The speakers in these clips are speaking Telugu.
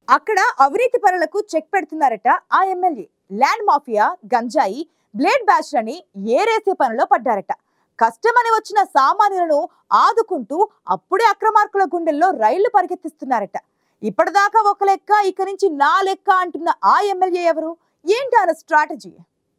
అక్కడ అవినీతి పరులకు చెక్ పెడుతున్నారట ఆ ఎమ్మెల్యే. ల్యాండ్ మాఫియా, గంజాయి, బ్లేడ్ బ్యాచ్ అని ఏరేసే పనిలో పడ్డారట. కష్టమని వచ్చిన సామాన్యులను ఆదుకుంటూ అప్పుడే అక్రమార్కుల గుండెల్లో రైళ్లు పరిగెత్తిస్తున్నారట. ఇప్పటిదాకా ఒక లెక్క, ఇక నుంచి నా లెక్క అంటున్న ఆ ఎమ్మెల్యే ఎవరు? ఏంటి ఆయన స్ట్రాటజీ?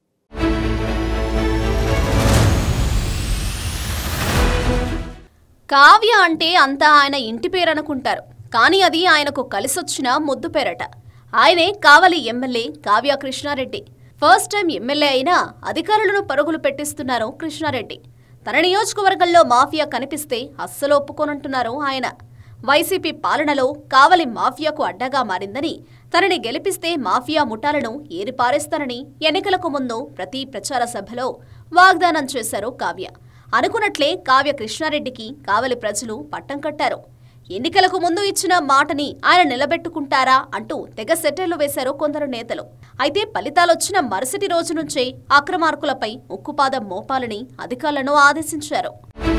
కావ్య అంటే అంతా ఆయన ఇంటి పేరు అనుకుంటారు, కానీ అది ఆయనకు కలిసొచ్చిన ముద్దు పేరట. ఆయనే కావలి MLA Kavya Krishna Reddy. First time MLA అయినా అధికారులను పరుగులు పెట్టిస్తున్నారు కృష్ణారెడ్డి. తన నియోజకవర్గంలో మాఫియా కనిపిస్తే అస్సలు ఒప్పుకోనంటున్నారు ఆయన. వైసీపీ పాలనలో కావలి మాఫియాకు అడ్డగా మారిందని, తనని గెలిపిస్తే మాఫియా ముఠాలను ఏరిపారేస్తానని ఎన్నికలకు ముందు ప్రతి ప్రచార సభలో వాగ్దానం చేశారు కావ్య. అనుకున్నట్లే కావ్య కృష్ణారెడ్డికి కావలి ప్రజలు పట్టం కట్టారు. ఎన్నికలకు ముందు ఇచ్చిన మాటని ఆయన నిలబెట్టుకుంటారా అంటూ తెగ సెటైర్లు వేశారు కొందరు నేతలు. అయితే ఫలితాలొచ్చిన మరుసటి రోజు నుంచే అక్రమార్కులపై ఉక్కుపాదం మోపాలని అధికారులను ఆదేశించారు.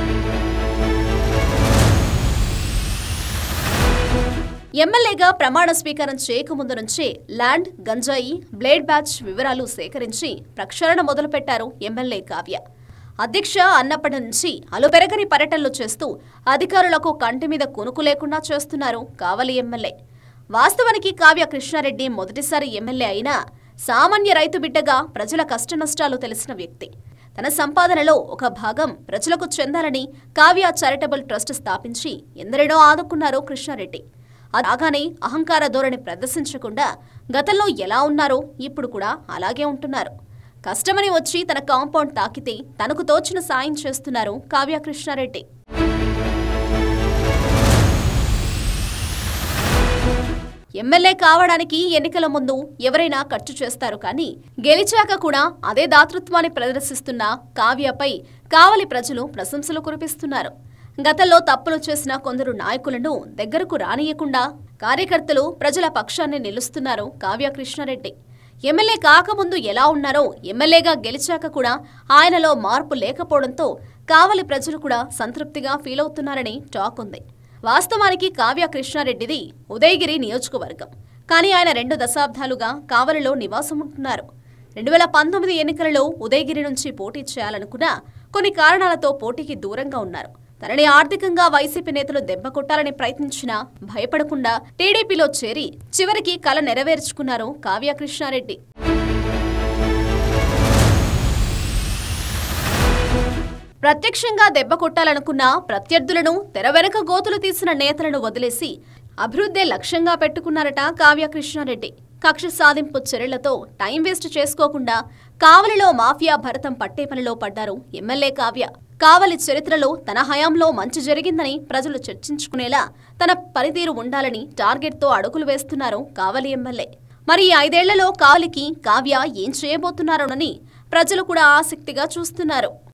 ఎమ్మెల్యేగా ప్రమాణ స్వీకారం చేయకముందు నుంచే ల్యాండ్, గంజాయి, బ్లేడ్ బ్యాచ్ వివరాలు సేకరించి ప్రక్షాళన మొదలుపెట్టారు ఎమ్మెల్యే కావ్య. అధ్యక్ష అన్నప్పటి నుంచి అలుపెరగని పర్యటనలు చేస్తూ అధికారులకు కంటి మీద కొనుకు లేకుండా చేస్తున్నారు కావలి ఎమ్మెల్యే. వాస్తవానికి కావ్య కృష్ణారెడ్డి మొదటిసారి ఎమ్మెల్యే అయినా సామాన్య రైతు బిడ్డగా ప్రజల కష్టనష్టాలు తెలిసిన వ్యక్తి. తన సంపాదనలో ఒక భాగం ప్రజలకు చెందాలని కావ్య చారిటబుల్ ట్రస్ట్ స్థాపించి ఎందరినో ఆదుకున్నారు కృష్ణారెడ్డి. అలాగానే అహంకార ధోరణి ప్రదర్శించకుండా గతంలో ఎలా ఉన్నారో ఇప్పుడు కూడా అలాగే ఉంటున్నారు. కష్టమని వచ్చి తన కాంపౌండ్ తాకితే తనకు తోచిన సాయం చేస్తున్నారు కావ్య కృష్ణారెడ్డి. ఎమ్మెల్యే కావడానికి ఎన్నికల ముందు ఎవరైనా ఖర్చు చేస్తారు, కానీ గెలిచాక కూడా అదే దాతృత్వాన్ని ప్రదర్శిస్తున్న కావ్యపై కావలి ప్రజలు ప్రశంసలు కురిపిస్తున్నారు. గతంలో తప్పులు చేసిన కొందరు నాయకులను దగ్గరకు రానియకుండా కార్యకర్తలు ప్రజల పక్షాన్ని నిలుస్తున్నారు కావ్య కృష్ణారెడ్డి. ఎమ్మెల్యే కాకముందు ఎలా ఉన్నారో ఎమ్మెల్యేగా గెలిచాక కూడా ఆయనలో మార్పు లేకపోవడంతో కావలి ప్రజలు కూడా సంతృప్తిగా ఫీల్ అవుతున్నారని టాక్ ఉంది. వాస్తవానికి కావ్య కృష్ణారెడ్డిది ఉదయగిరి నియోజకవర్గం, కానీ ఆయన 2 దశాబ్దాలుగా కావలిలో నివాసం ఉంటున్నారు. 2019 ఎన్నికలలో ఉదయగిరి నుంచి పోటీ చేయాలనుకున్నా కొన్ని కారణాలతో పోటీకి దూరంగా ఉన్నారు. తనని ఆర్థికంగా వైసీపీ నేతలు దెబ్బకొట్టాలని ప్రయత్నించినా భయపడకుండా టీడీపీలో చేరి చివరికి కల నెరవేర్చుకున్నారు కావ్య కృష్ణారెడ్డి. ప్రత్యక్షంగా దెబ్బకొట్టాలనుకున్న ప్రత్యర్థులను తెర వెనక గోతులు తీసిన నేతలను వదిలేసి అభివృద్ధే లక్ష్యంగా పెట్టుకున్నారట కావ్య కృష్ణారెడ్డి. కక్ష సాధింపు చర్యలతో టైం వేస్ట్ చేసుకోకుండా కావలిలో మాఫియా భరతం పట్టే పనిలో పడ్డారు ఎమ్మెల్యే కావ్య. కావలి చరిత్రలో తన హయాంలో మంచి జరిగిందని ప్రజలు చర్చించుకునేలా తన పనితీరు ఉండాలని టార్గెట్తో అడుగులు వేస్తున్నారు కావలి ఎమ్మెల్యే. మరి 5 ఏళ్లలో కావలికి కావ్య ఏం చేయబోతున్నారోనని ప్రజలు కూడా ఆసక్తిగా చూస్తున్నారు.